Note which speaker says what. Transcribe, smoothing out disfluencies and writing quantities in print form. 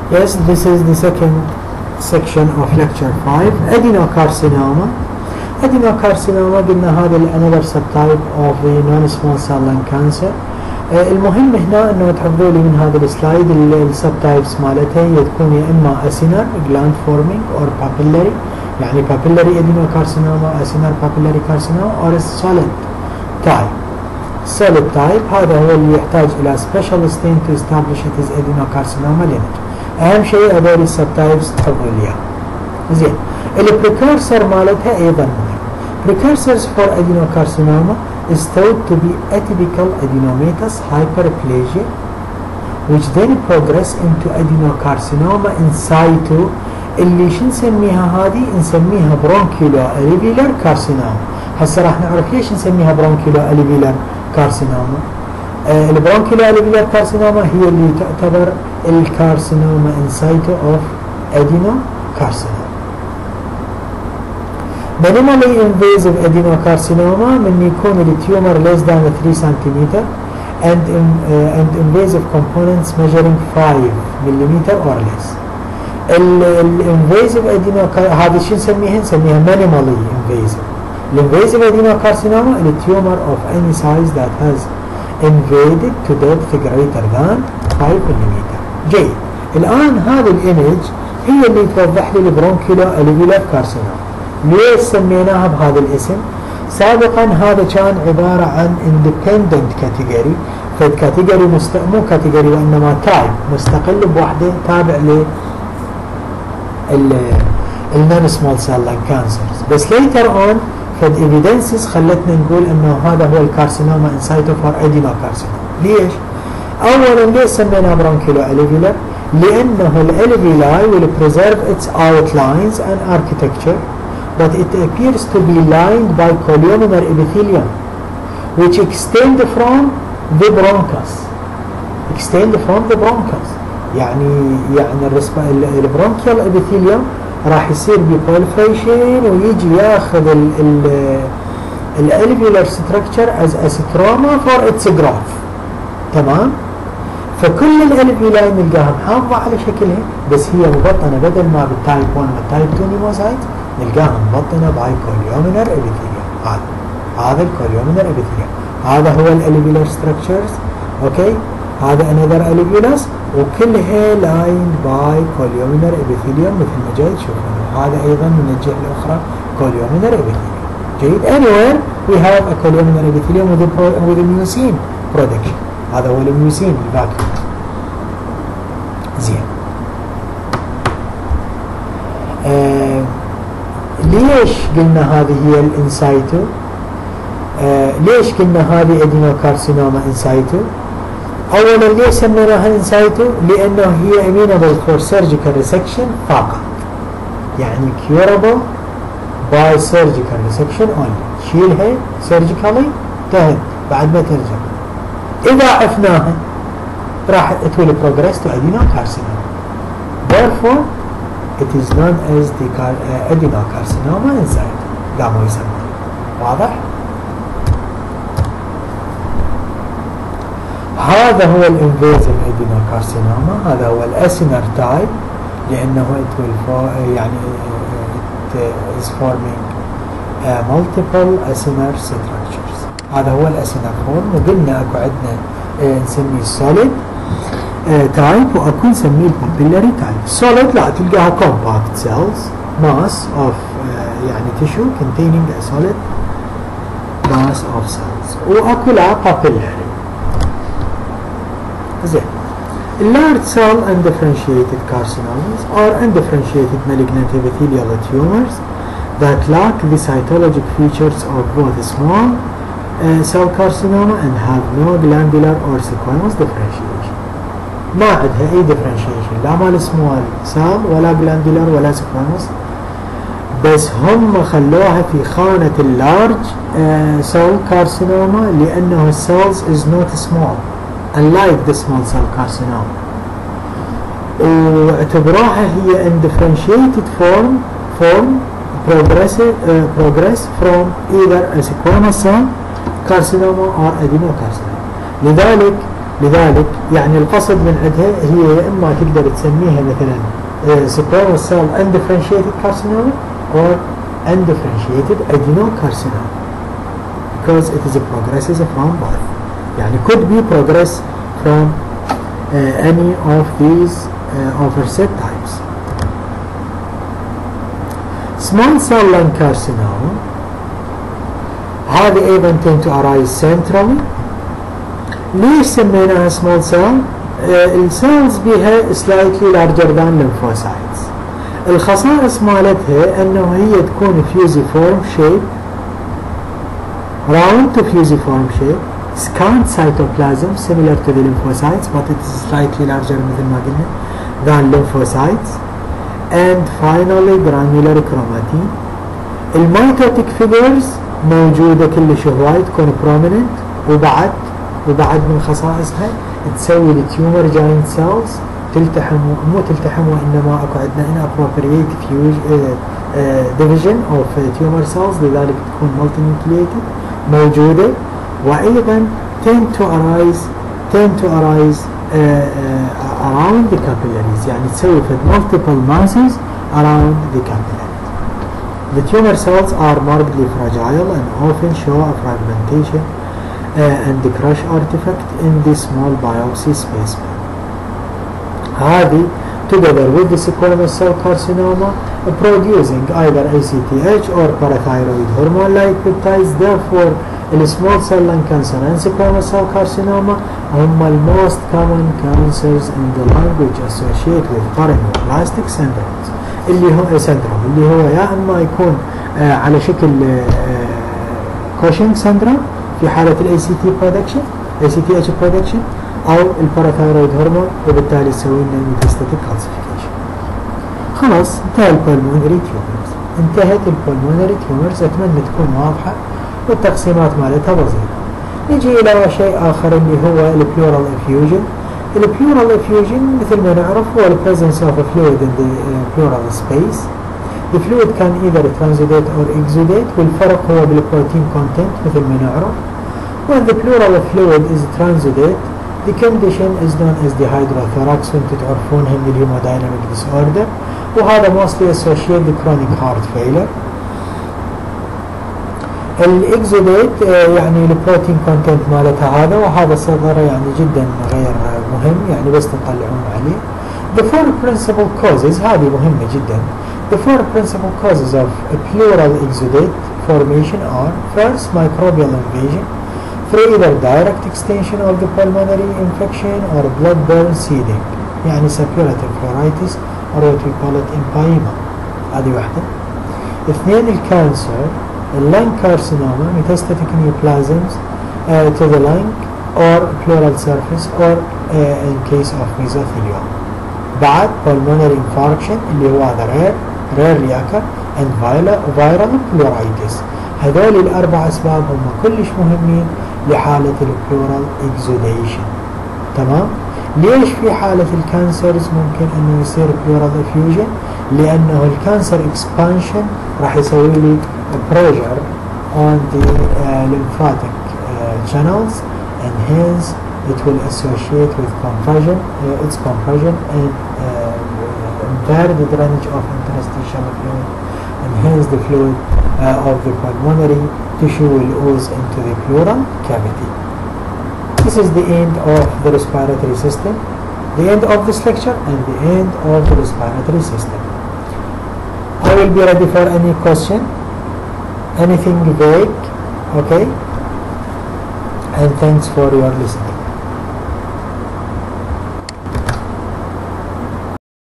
Speaker 1: Yes, this is the second section of lecture 5. Adenocarcinoma. Adenocarcinoma قلنا هذا another subtype of the non-small cell lung cancer. المهم هنا انه تحفظوا لي من هذا السلايد السبتايبس مالتها تكون يا اما acinar gland forming or papillary، يعني papillary adenocarcinoma، acinar papillary carcinoma or solid type. solid type هذا هو اللي يحتاج الى special stain to establish it as adenocarcinoma lineage. اهم شيء هذول السبتايبس تحفظوا لي اياها. زين، البريكورسر مالتها ايضا مهم. precursors for adenocarcinoma is thought to be atypical adenomatous hyperplasia which then progress into adenocarcinoma in situ اللي شو نسميها هذه؟ نسميها bronchiolo alveolar carcinoma. هسه راح نعرف ليش نسميها bronchiolo alveolar carcinoma. البرونكيولو alveolar carcinoma هي اللي تعتبر الكارسينوما in situ of adenocarcinoma. minimally invasive adenocarcinoma من يكون التيومر less than 3 cm and invasive components measuring 5 mm or less. الانفيزيف هذا شو نسميها؟ نسميها minimally invasive. الانفيزيف adenocarcinoma التيومر of any size that has invaded to depth greater than 5 mm. جيد، الآن هذا الايمج هي اللي توضح لي البرونكيولو alveolar carcinoma. ليش سميناها بهذا الاسم؟ سابقا هذا كان عبارة عن independent category، فالكاتيجوري مو كاتيجوري وإنما تايب مستقل بوحده تابع ل non small cell lung cancers. بس later on فد evidences خلتنا نقول انه هذا هو الكارسينوما in situ for adenocarcinoma. ليش؟ اولا ليش سميناه bronchiolo alveolar؟ لانه الالفيولاي will preserve its outlines and architecture but it appears to be lined by columnar epithelium which extend from the bronchus. extend from the bronchus يعني البرونكيال epithelium راح يصير ببوليفريشن ويجي ياخذ الالفيولار ستراكشر از استروما فور اتس جروث. تمام؟ فكل الالفيولاي نلقاها محافظه على شكلها بس هي مبطنه بدل ما بالتايب 1 والتايب 2 نيموسايت نلقاها مبطنه باي كوليومينر ابيثيليوم. هذا الكوليومينر ابيثيليوم هذا هو الالفيولار ستراكشرز. اوكي، هذا another alveolus وكلها lined by columnar epithelium مثل ما جاي تشوفون. هذا ايضا من الجهه الاخرى columnar epithelium. جيد. anywhere we have a columnar epithelium with a mucin production. هذا هو الميوسين الفاكيوم. زين. ليش قلنا هذه هي الانسايتو؟ ليش قلنا هذه ادينوكارسينوما انسايتو؟ اولا ليش سميناها انسايتو؟ لانه هي amenable for surgical resection فقط، يعني curable by surgical resection only. تشيلها surgically انتهت بعد ما ترجع. اذا عفناها راح it will progress to adenocarcinoma. therefore it is known as the adenocarcinoma insitu. قاموا يسمونه. واضح؟ هذا هو الانفيزيف ادينوكارسينوما. هذا هو الاسينر تايب لانه يعني it is forming multiple acinar structures. هذا هو الاسينر فورم. وقلنا اكو عندنا نسميه solid تايب واكو نسميه البابيلاري تايب. solid لا تلقاها compact cells mass of يعني tissue containing a solid mass of cells. واكو لا papillary. زين. large cell undifferentiated carcinomas are undifferentiated malignant epithelial tumors that lack the cytologic features of both small cell carcinoma and have no glandular or squamous differentiation. ما عندها اي differentiation لا مال small cell ولا glandular ولا squamous، بس هم خلوها في خانة اللارج cell carcinoma لأنه cells is not small unlike the small cell carcinoma، واعتبروها هي undifferentiated form progress from either a squamous cell carcinoma or adenocarcinoma. لذلك لذلك يعني القصد من عندها هي يا إما تقدر تسميها مثلا squamous cell undifferentiated carcinoma or undifferentiated adenocarcinoma because it is a progresses from both. يعني could be progress from any of these overset types. Small cell lung carcinoma هذه أيضا tend to arise centrally. ليش سميناها small cell؟ السيلز بها slightly larger than lymphocytes. الخصائص مالتها أنه هي تكون fusiform shape, round to fusiform shape, scant cytoplasm similar to the lymphocytes but it is slightly larger مثل ما قلنا than lymphocytes, and finally granular chromatin. الميتوتيك figures موجودة كلش هواي تكون prominent، وبعد من خصائصها تسوي التيومر جاينت سيلز تلتحم، مو تلتحم وإنما اكو عندنا inappropriate division of tumor cells لذلك تكون multinucleated موجودة، وأيضا tend to arise around the capillaries، يعني تسوي multiple masses around the capillary. The tumor cells are markedly fragile and often show a fragmentation and the crush artifact in the small biopsy specimen. هذه together with the squamous cell carcinoma producing either ACTH or parathyroid hormone-like peptides. Therefore, the small cell lung cancer and squamous cell carcinoma هم most common cancers in the lung which associate with paraneoplastic syndromes اللي هو يا اما يكون على شكل كوشنج سندروم في حالة ال ACTH production أو الباراثايرويد هرمون، وبالتالي يسوي لنا ميتاستاتيك كالسيفيكيشن. خلاص انتهى البولمونري تيومرز، انتهت البولمونري تيومرز. أتمنى تكون واضحة والتقسيمات مالتها بسيطة. نجي إلى شيء آخر اللي هو البلورال افيوجن. البلورال افيوجن مثل ما نعرف هو البريزنس اوف فلويد in the pleural space. The fluid can either transudate or exudate، والفرق هو بالبروتين content مثل ما نعرف. When the pleural fluid is transudate, the condition is known as dehydrothorax وانتم تعرفونها من الهيمودايناميك disorder، وهذا mostly associated with chronic heart failure. الاكزوديت يعني البروتين كونتنت مالتها هذا، وهذا صدره يعني جدا غير مهم، يعني بس تطلعون عليه. The four principal causes هذه مهمة جدا. The four principal causes of a pleural exudate formation are: first, microbial invasion through either direct extension of the pulmonary infection or blood-borne seeding، يعني suppurative pleuritis or what we call it empyema. هذه واحدة. اثنين، الكانسر lung carcinoma metastatic neoplasms to the lung or pleural surface or in case of mesothelioma. بعد pulmonary infarction اللي هو هذا rarely occur and viral pleuritis. هذول الأربع أسباب هم كلش مهمين لحالة البلورال exudation. تمام؟ ليش في حالة الكانسرز ممكن أنه يصير pleural effusion؟ لأنه الكانسر expansion راح يسوي لي pressure on the lymphatic channels and hence it will associate with compression, and impair the drainage of interstitial fluid, and hence the fluid of the pulmonary tissue will ooze into the pleural cavity. This is the end of the respiratory system, the end of this lecture and the end of the respiratory system. I will be ready for any question, anything vague, okay? And thanks for your listening.